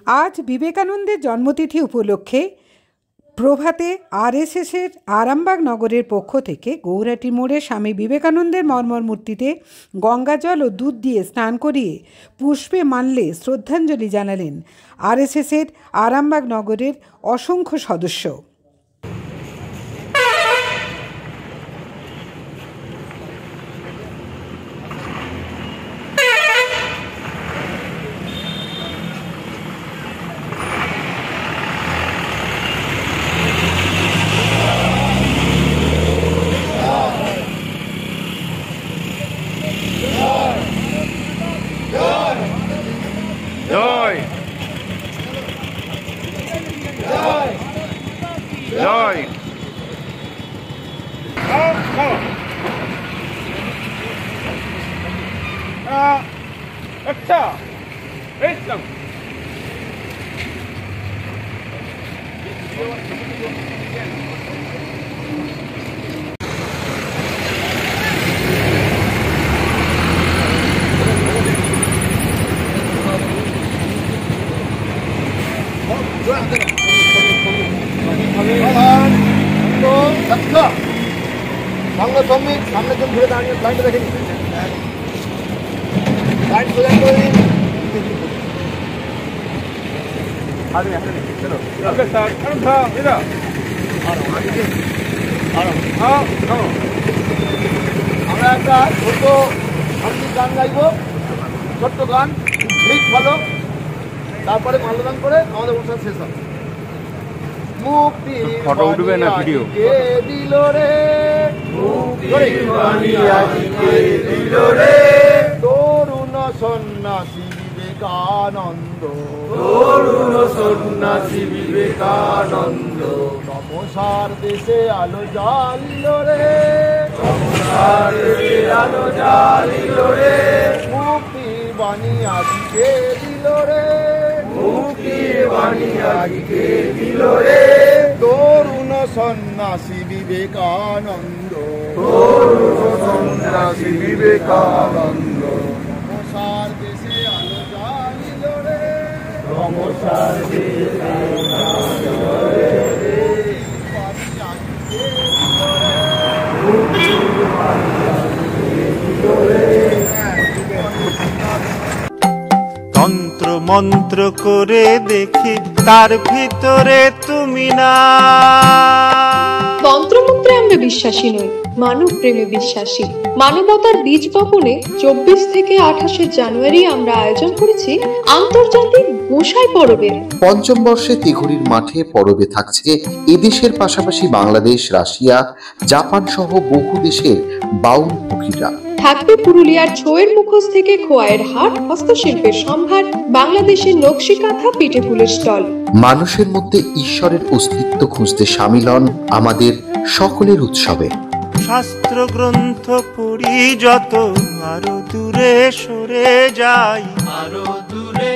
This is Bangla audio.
আজ বিবেকানন্দের জন্মতিথি উপলক্ষে প্রভাতে আরএসএসের আরামবাগ নগরের পক্ষ থেকে গৌরাটি মোড়ে স্বামী বিবেকানন্দের মর্মর মূর্তিতে গঙ্গাজল ও দুধ দিয়ে স্নান করিয়ে পুষ্পে মাল্যে শ্রদ্ধাঞ্জলি জানালেন আরএসএসের আরামবাগ নগরের অসংখ্য সদস্য। জয় জয় আচ্ছা একদম বাংলা শ্রমিক সামনের জন ঘুরে দাঁড়িয়ে লাইনটা দেখে নিন, লাইন প্রদান করে দিন। আমরা একটা ছোট সঙ্গীত গান গাইব, ছোট্ট গান, ঠিক ভালো, তারপরে মাল্যদান করে আমাদের অনুষ্ঠান শেষ হবে। মুক্তি ফটো উঠবে না ভিডিও দিল রে, তরুণ সন্ন্যাসী বিবেকানন্দ, তরুণ সন্ন্যাসী বিবেকানন্দ, তমসার দেশে আলো জ্বালিল রে, তমসার দেশে আলো জ্বালিল রে, মুক্তির বাণী আজকে দিল রে, মুক্তির বাণী আজকে দিল রে, তরুণ সন্ন্যাসী বিবেকানন্দ, তরুণ সন্ন্যাসী বিবেকানন্দ, তমসার দেশে আলো জ্বালিল রে, তমসার দেশে আলো জ্বালিল রে, বাণী আজকে দিল রে, মুক্তির বাণী আজকে দিল রে। তন্ত্র মন্ত্র করে দেখি তার ভিতরে তুমি না। তন্ত্রমন্ত্রে আমরা বিশ্বাসী নই, মানব প্রেমে বিশ্বাসী। মানবতার বীজ বপনে 24 থেকে 28 জানুয়ারি আমরা আয়োজন করেছি আন্তর্জাতিক গোসাই পরবের। পঞ্চম বর্ষে তিঘুরির মাঠে পরবে থাকছে এদেশের পাশাপাশি বাংলাদেশ, রাশিয়া, জাপান সহ বহু দেশের বাউল পুকিরা। থাকবে পুরুলিয়ার ছোয়ের মুখোশ থেকে খোয়াইয়ের হাট, হস্তশিল্পের সম্ভার, বাংলাদেশের নকশি কাঁথা, পিঠে ফুলের স্টল। মানুষের মধ্যে ঈশ্বরের অস্তিত্ব খুঁজতে সামিল হন আমাদের সকলের উৎসবে। শাস্ত্র গ্রন্থ পড়ি যত, আরো দূরে সরে যাই, আরো দূরে